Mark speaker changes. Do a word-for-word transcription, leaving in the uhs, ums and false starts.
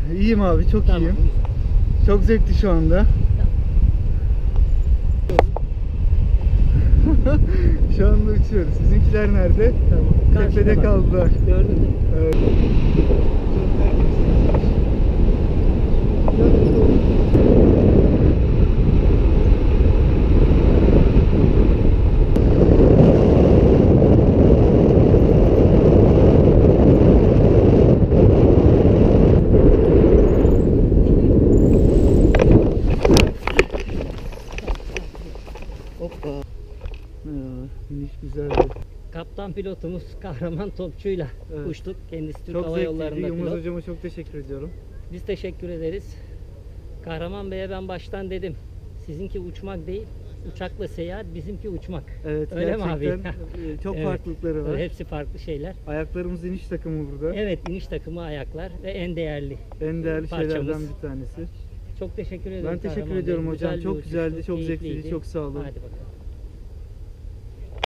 Speaker 1: İyiyim abi, çok
Speaker 2: Tamam.
Speaker 1: iyiyim. Çok zevkli şu anda. Şu anda uçuyoruz. Sizinkiler nerede?
Speaker 2: Tamam.
Speaker 1: Tepede
Speaker 2: Karşıda bak.
Speaker 1: kaldılar.
Speaker 2: Gördün mü?
Speaker 1: Evet.
Speaker 2: Hoppa.
Speaker 1: Ya, iniş güzeldi.
Speaker 2: Kaptan pilotumuz Kahraman Topçu'yla
Speaker 1: Evet.
Speaker 2: uçtuk. Kendisi Türk
Speaker 1: Çok
Speaker 2: Hava
Speaker 1: zevkliydi.
Speaker 2: Yolları'nda
Speaker 1: Yılmaz
Speaker 2: pilot.
Speaker 1: hocama çok teşekkür ediyorum.
Speaker 2: Biz teşekkür ederiz. Kahraman Bey'e ben baştan dedim. Sizinki uçmak değil, uçakla seyahat, bizimki uçmak.
Speaker 1: Evet,
Speaker 2: Öyle mi abi?
Speaker 1: gerçekten e, çok
Speaker 2: Evet.
Speaker 1: farklılıkları var.
Speaker 2: Hepsi farklı şeyler.
Speaker 1: Ayaklarımız iniş takımı burada.
Speaker 2: Evet, iniş takımı ayaklar ve en değerli
Speaker 1: En değerli
Speaker 2: parçamız.
Speaker 1: şeylerden bir tanesi.
Speaker 2: Çok teşekkür ederim.
Speaker 1: Ben teşekkür
Speaker 2: Kahraman Bey.
Speaker 1: ediyorum hocam.
Speaker 2: Güzel bir
Speaker 1: Çok
Speaker 2: uçuştu,
Speaker 1: güzeldi, çok
Speaker 2: keyifliydi.
Speaker 1: zevkliydi. Çok sağ olun.
Speaker 2: Hadi bakalım.